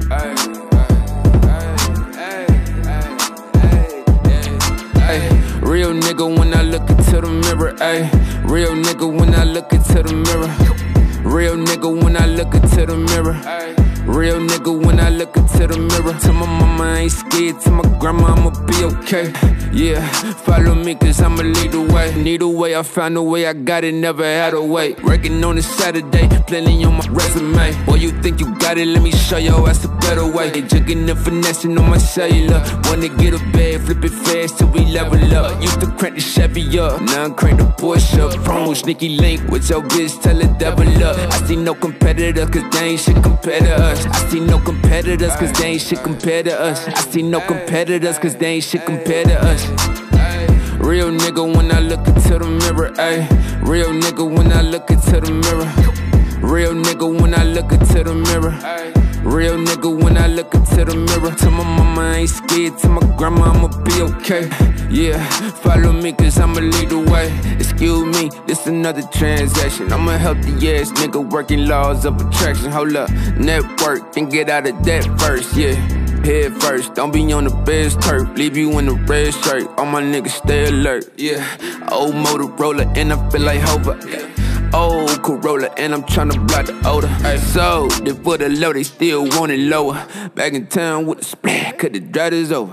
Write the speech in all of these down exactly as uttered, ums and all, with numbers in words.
Real nigga when I look into the mirror, ayy. Real nigga when I look into the mirror. Real nigga when I look into the mirror. Real nigga when I look into the mirror. Tell my mama I ain't scared, tell my grandma I'ma be okay. Yeah, follow me cause I'ma lead the way. Need a way, I found a way, I got it, never had a way. Working on a Saturday, planning on my resume. Boy, you think you got it, let me show your ass a better way. They jugging and finessing on my cellular. Wanna get a bag, flip it fast till we level up. Used to crank the Chevy up, now I'm crank the Porsche up. Promo sneaky link with your bitch, tell her double up. I see no competitor cause they ain't shit compared to us. I see no competitors cause they ain't shit compared to us. I see no competitors cause they ain't shit compared to us. Real nigga when I look into the mirror, ayy. Real nigga when I look into the mirror. Real nigga when I look into the mirror. Real nigga when I look into the mirror. Tell my mama I ain't scared, tell my grandma I'ma be okay. Yeah, follow me cause I'ma lead the way. Excuse me, this another transaction. I'm a healthy ass nigga working laws of attraction. Hold up, network, and get out of that first, yeah. Head first, don't be on the best turf. Leave you in the red shirt, all my niggas stay alert, yeah. Old Motorola and I feel like Hova, yeah. Old Corolla and I'm tryna block the odor. So, they put a low, they still want it lower. Back in town with a splat, cause the drought is over.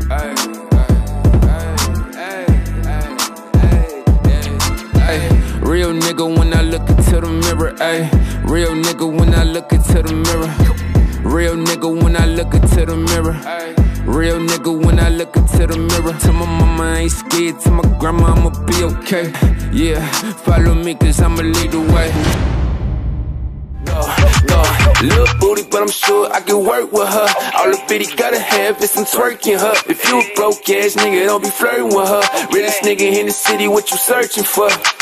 Real nigga when I look into the mirror, ayy. Real nigga when I look into the mirror. Real nigga when I look into the mirror. Real nigga when I look into the mirror. Tell my mama I ain't scared, tell my grandma I'ma be okay. Yeah, follow me cause I'ma lead the way. No, no, little booty but I'm sure I can work with her. All the bitty gotta have is some twerking her. If you a broke ass nigga don't be flirting with her. Realest nigga in the city, what you searching for?